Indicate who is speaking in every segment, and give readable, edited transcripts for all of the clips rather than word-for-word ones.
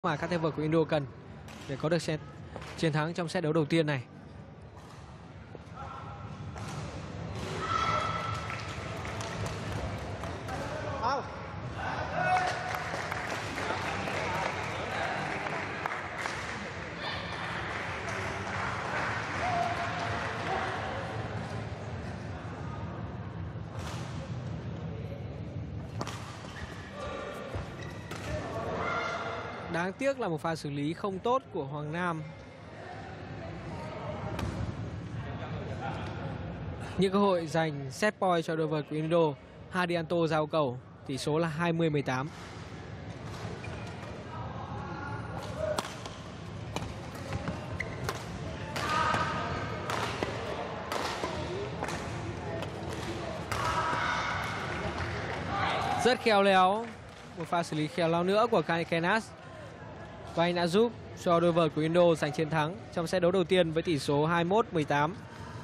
Speaker 1: mà các tay vợt của Indo cần để có được chiến thắng trong set đấu đầu tiên này. Đáng tiếc là một pha xử lý không tốt của Hoàng Nam. Những cơ hội giành set point cho đôi vợt của Indo. Hadianto giao cầu, tỷ số là 20-18. Rất khéo léo, một pha xử lý khéo léo nữa của Kenas. Và anh đã giúp cho đôi vợt của Indo giành chiến thắng trong set đấu đầu tiên với tỷ số 21-18.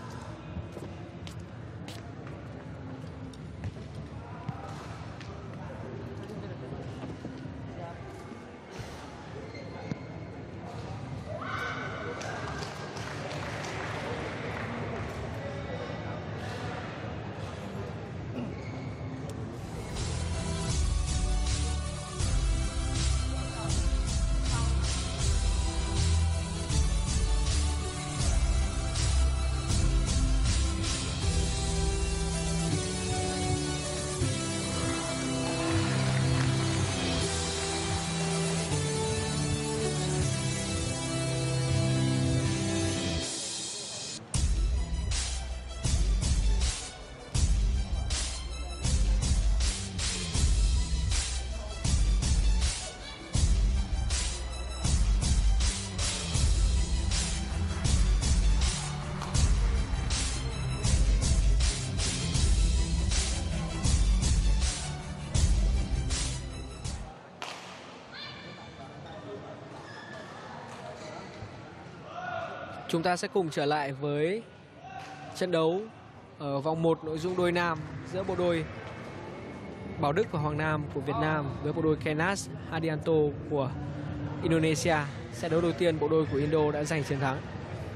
Speaker 1: Chúng ta sẽ cùng trở lại với trận đấu ở vòng 1 nội dung đôi nam giữa bộ đôi Bảo Đức và Hoàng Nam của Việt Nam với bộ đôi Kenas Hadianto của Indonesia. Set đấu đầu tiên bộ đôi của Indo đã giành chiến thắng.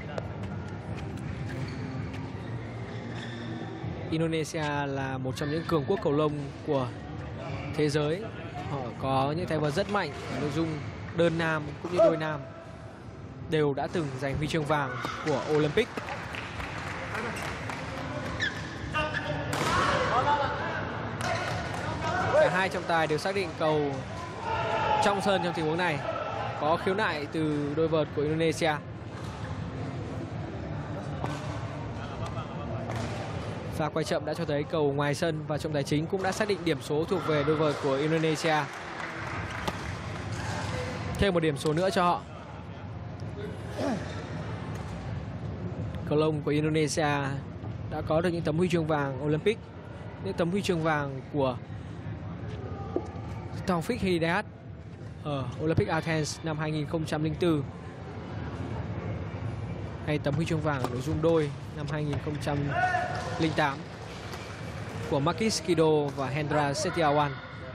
Speaker 1: Indonesia là một trong những cường quốc cầu lông của thế giới. Họ có những tay vợt rất mạnh ở nội dung đơn nam cũng như đôi nam, đều đã từng giành huy chương vàng của Olympic. Cả hai trọng tài đều xác định cầu trong sân trong tình huống này, có khiếu nại từ đôi vợt của Indonesia. Pha quay chậm đã cho thấy cầu ngoài sân và trọng tài chính cũng đã xác định điểm số thuộc về đôi vợt của Indonesia. Thêm một điểm số nữa cho họ. Cầu lông của Indonesia đã có được những tấm huy chương vàng Olympic, những tấm huy chương vàng của Taufik Hidayat ở Olympic Athens năm 2004, hay tấm huy chương vàng ở nội dung đôi năm 2008 của Markis Kido và Hendra Setiawan.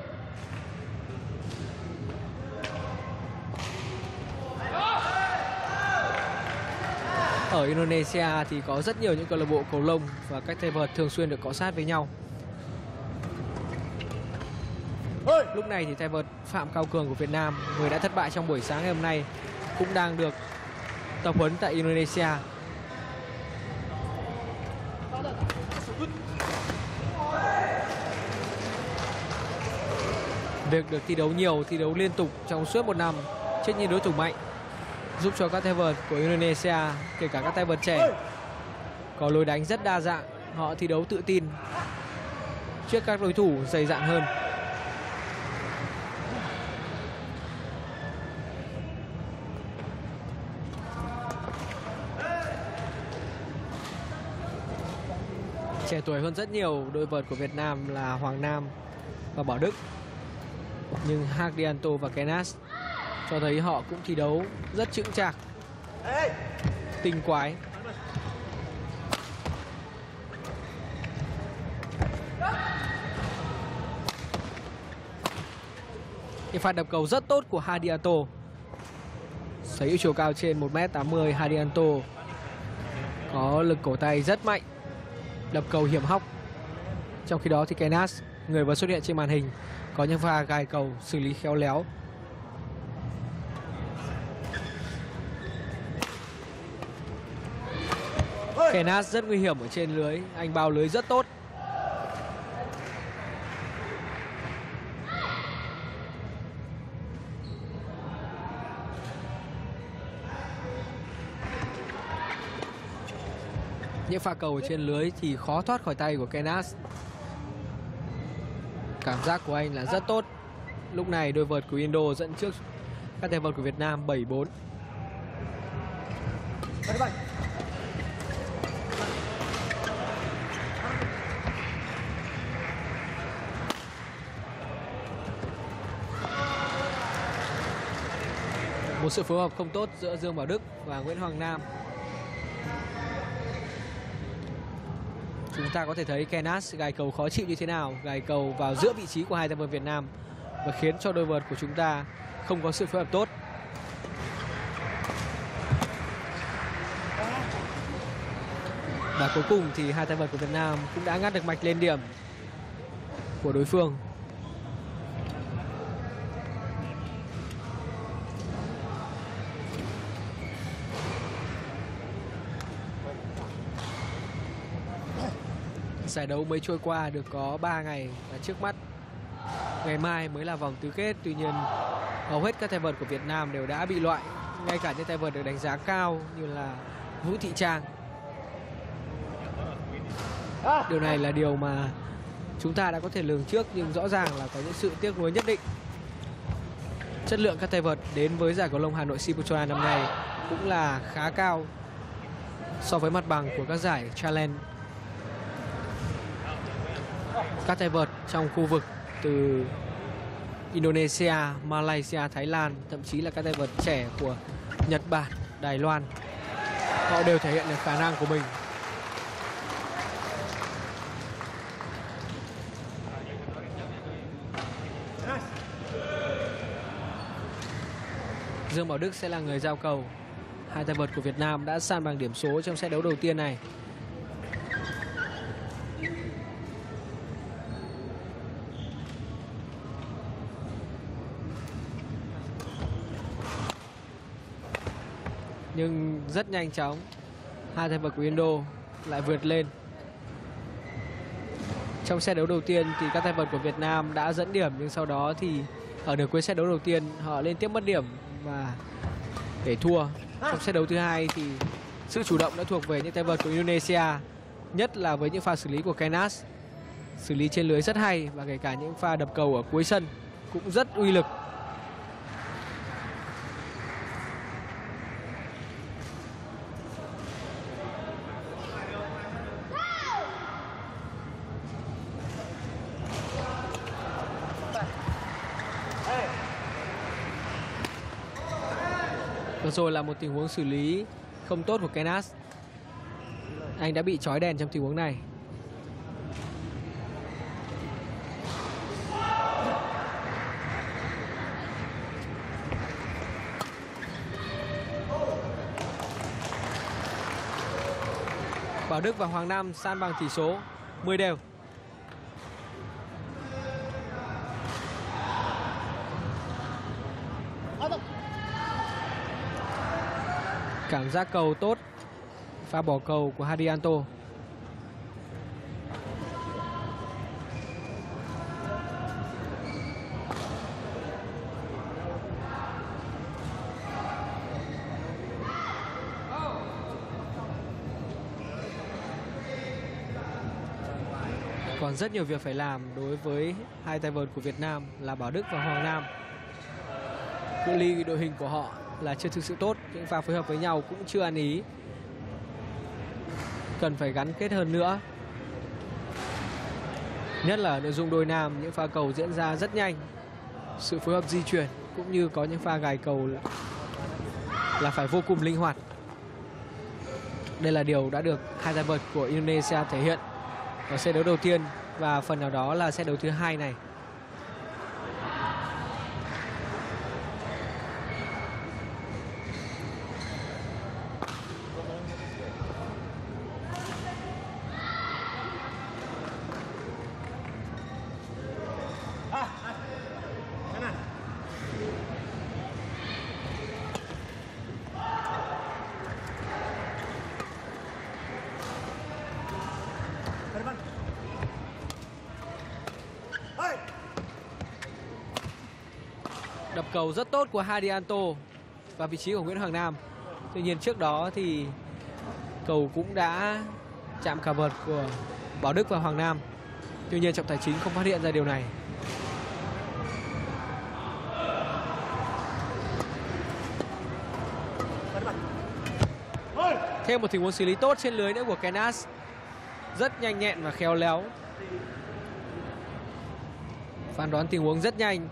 Speaker 1: Ở Indonesia thì có rất nhiều những câu lạc bộ cầu lông và các tay vợt thường xuyên được cọ sát với nhau. Lúc này thì tay vợt Phạm Cao Cường của Việt Nam, người đã thất bại trong buổi sáng ngày hôm nay, cũng đang được tập huấn tại Indonesia. Việc được thi đấu nhiều, thi đấu liên tục trong suốt một năm trước những đối thủ mạnh giúp cho các tay vợt của Indonesia, kể cả các tay vợt trẻ, có lối đánh rất đa dạng. Họ thi đấu tự tin trước các đối thủ dày dạn hơn. Trẻ tuổi hơn rất nhiều đôi vợt của Việt Nam là Hoàng Nam và Bảo Đức, nhưng Hadianto và Kenas cho thấy họ cũng thi đấu rất chững chạc, tinh quái. Cái pha đập cầu rất tốt của Hadianto Sở hữu chiều cao trên 1m80, Hadianto có lực cổ tay rất mạnh, đập cầu hiểm hóc. Trong khi đó thì Kainas, người vừa xuất hiện trên màn hình, có những pha gài cầu xử lý khéo léo. Kainas rất nguy hiểm ở trên lưới, anh bao lưới rất tốt. Những pha cầu ở trên lưới thì khó thoát khỏi tay của Kainas. Cảm giác của anh là rất tốt. Lúc này đôi vợt của Indo dẫn trước các tay vợt của Việt Nam 7-4. Một sự phối hợp không tốt giữa Dương Bảo Đức và Nguyễn Hoàng Nam. Chúng ta có thể thấy Kainas gài cầu khó chịu như thế nào, gài cầu vào giữa vị trí của hai tay vợt Việt Nam và khiến cho đôi vợt của chúng ta không có sự phối hợp tốt. Và cuối cùng thì hai tay vợt của Việt Nam cũng đã ngắt được mạch lên điểm của đối phương. Giải đấu mới trôi qua được có 3 ngày và trước mắt ngày mai mới là vòng tứ kết. Tuy nhiên hầu hết các tay vợt của Việt Nam đều đã bị loại, ngay cả những tay vợt được đánh giá cao như là Vũ Thị Trang. Điều này là điều mà chúng ta đã có thể lường trước, nhưng rõ ràng là có những sự tiếc nuối nhất định. Chất lượng các tay vợt đến với giải cầu lông Hà Nội Siputra năm nay cũng là khá cao so với mặt bằng của các giải Challenge. Các tay vợt trong khu vực từ Indonesia, Malaysia, Thái Lan, thậm chí là các tay vợt trẻ của Nhật Bản, Đài Loan, họ đều thể hiện được khả năng của mình. Dương Bảo Đức sẽ là người giao cầu. Hai tay vợt của Việt Nam đã san bằng điểm số trong set đấu đầu tiên này. Nhưng rất nhanh chóng hai tay vợt của Indo lại vượt lên. Trong set đấu đầu tiên thì các tay vợt của Việt Nam đã dẫn điểm, nhưng sau đó thì ở nửa cuối set đấu đầu tiên họ liên tiếp mất điểm và để thua. Trong set đấu thứ hai thì sự chủ động đã thuộc về những tay vợt của Indonesia, nhất là với những pha xử lý của Kainas. Xử lý trên lưới rất hay và kể cả những pha đập cầu ở cuối sân cũng rất uy lực. Vừa rồi là một tình huống xử lý không tốt của Kainas. Anh đã bị chói đèn trong tình huống này. Bảo Đức và Hoàng Nam san bằng tỷ số 10 đều. Cảm giác cầu tốt, pha bỏ cầu của Hadianto. Còn rất nhiều việc phải làm đối với hai tay vợt của Việt Nam là Bảo Đức và Hoàng Nam. Cự ly đội hình của họ là chưa thực sự tốt, những pha phối hợp với nhau cũng chưa ăn ý, cần phải gắn kết hơn nữa. Nhất là nội dung đôi nam, những pha cầu diễn ra rất nhanh, sự phối hợp di chuyển cũng như có những pha gài cầu là phải vô cùng linh hoạt. Đây là điều đã được hai tay vợt của Indonesia thể hiện ở set đấu đầu tiên và phần nào đó là set đấu thứ hai này. cầu rất tốt của Hadianto vào vị trí của Nguyễn Hoàng Nam. Tuy nhiên trước đó thì cầu cũng đã chạm cả vợt của Bảo Đức và Hoàng Nam. Tuy nhiên trọng tài chính không phát hiện ra điều này. Thêm một tình huống xử lý tốt trên lưới nữa của Kenas. Rất nhanh nhẹn và khéo léo. Phán đoán tình huống rất nhanh.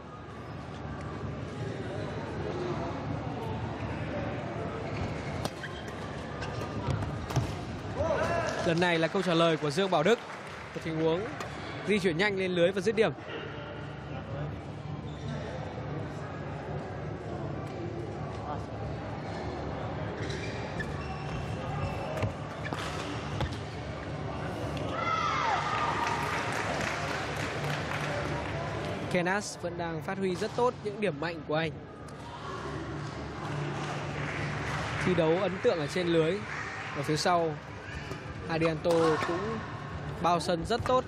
Speaker 1: Lần này là câu trả lời của Dương Bảo Đức. Một tình huống di chuyển nhanh lên lưới và dứt điểm. Kenas vẫn đang phát huy rất tốt những điểm mạnh của anh. Thi đấu ấn tượng ở trên lưới. Ở phía sau, Hadianto cũng bao sân rất tốt.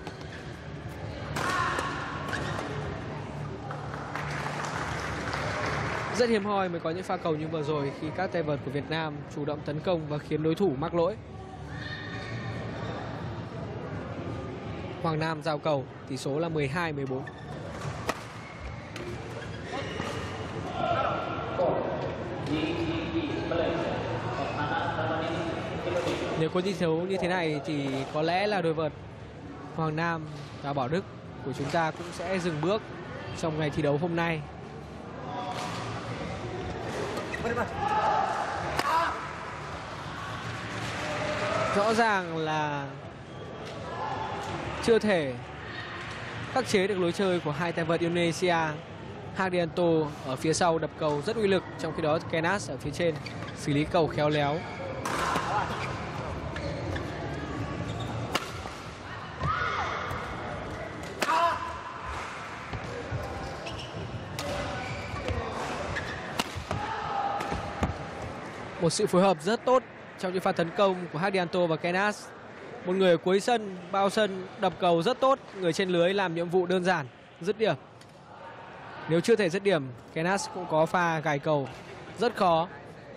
Speaker 1: Rất hiếm hoi mới có những pha cầu như vừa rồi khi các tay vợt của Việt Nam chủ động tấn công và khiến đối thủ mắc lỗi. Hoàng Nam giao cầu, tỷ số là 12-14. Nếu có thi đấu như thế này thì có lẽ là đôi vợt Hoàng Nam và Bảo Đức của chúng ta cũng sẽ dừng bước trong ngày thi đấu hôm nay. Rõ ràng là chưa thể khắc chế được lối chơi của hai tay vợt Indonesia. Hadianto ở phía sau đập cầu rất uy lực, trong khi đó Kenas ở phía trên xử lý cầu khéo léo. Một sự phối hợp rất tốt trong những pha tấn công của Hadianto và Kenas. Một người ở cuối sân, bao sân, đập cầu rất tốt. Người trên lưới làm nhiệm vụ đơn giản, dứt điểm. Nếu chưa thể dứt điểm, Kenas cũng có pha gài cầu rất khó.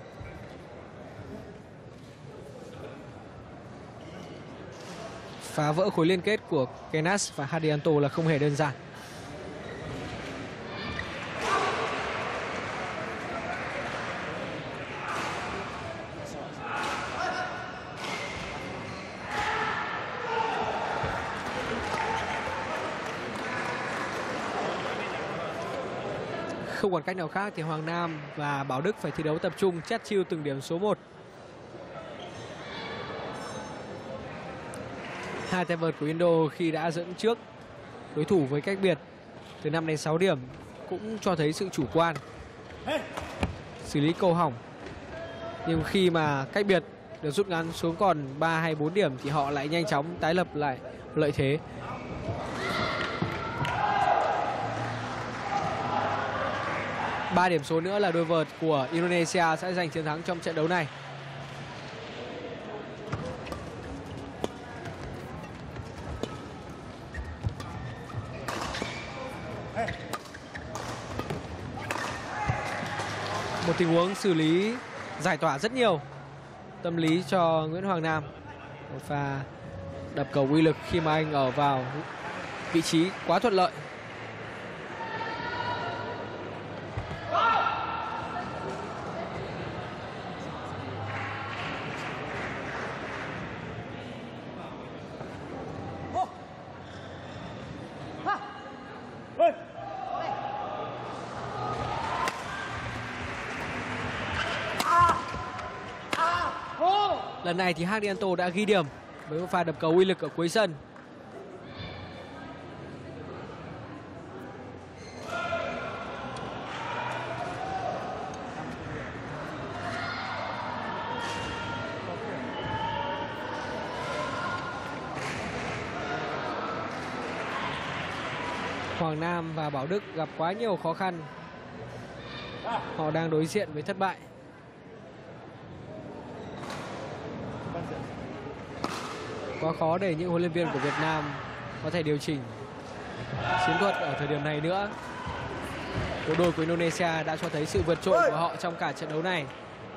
Speaker 1: Phá vỡ khối liên kết của Kenas và Hadianto là không hề đơn giản. Không còn cách nào khác thì Hoàng Nam và Bảo Đức phải thi đấu tập trung chát chiu từng điểm số 1. Hai tay vợt của Indo khi đã dẫn trước đối thủ với cách biệt từ 5 đến 6 điểm cũng cho thấy sự chủ quan, xử lý cầu hỏng. Nhưng khi mà cách biệt được rút ngắn xuống còn 3 hay 4 điểm thì họ lại nhanh chóng tái lập lại lợi thế. Ba điểm số nữa là đôi vợt của Indonesia sẽ giành chiến thắng trong trận đấu này. Một tình huống xử lý giải tỏa rất nhiều tâm lý cho Nguyễn Hoàng Nam. Một pha đập cầu uy lực khi mà anh ở vào vị trí quá thuận lợi. Lần này thì Hadianto đã ghi điểm với một pha đập cầu uy lực ở cuối sân. Hoàng Nam và Bảo Đức gặp quá nhiều khó khăn. Họ đang đối diện với thất bại. Quá khó để những huấn luyện viên của Việt Nam có thể điều chỉnh chiến thuật ở thời điểm này nữa. Bộ đôi của Indonesia đã cho thấy sự vượt trội của họ trong cả trận đấu này.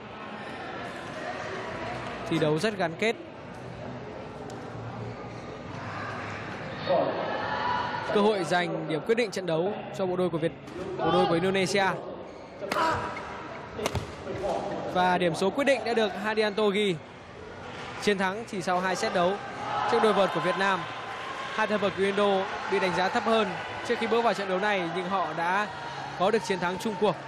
Speaker 1: Thi đấu rất gắn kết. Cơ hội giành điểm quyết định trận đấu cho bộ đôi của Indonesia. Và điểm số quyết định đã được Hadianto ghi. Chiến thắng chỉ sau 2 set đấu trước đôi vợt của Việt Nam. Hai tay vợt của Indo bị đánh giá thấp hơn trước khi bước vào trận đấu này, nhưng họ đã có được chiến thắng chung cuộc.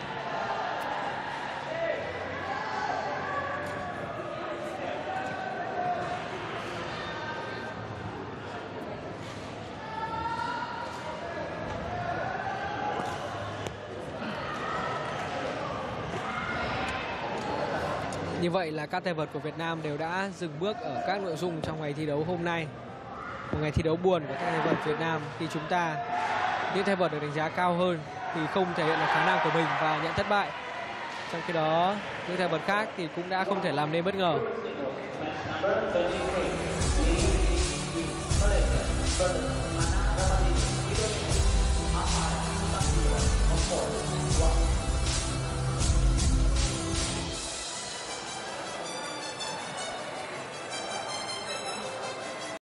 Speaker 1: Như vậy là các tay vợt của Việt Nam đều đã dừng bước ở các nội dung trong ngày thi đấu hôm nay. Một ngày thi đấu buồn của các tay vợt Việt Nam khi những tay vợt được đánh giá cao hơn thì không thể hiện được khả năng của mình và nhận thất bại. Trong khi đó, những tay vợt khác thì cũng đã không thể làm nên bất ngờ.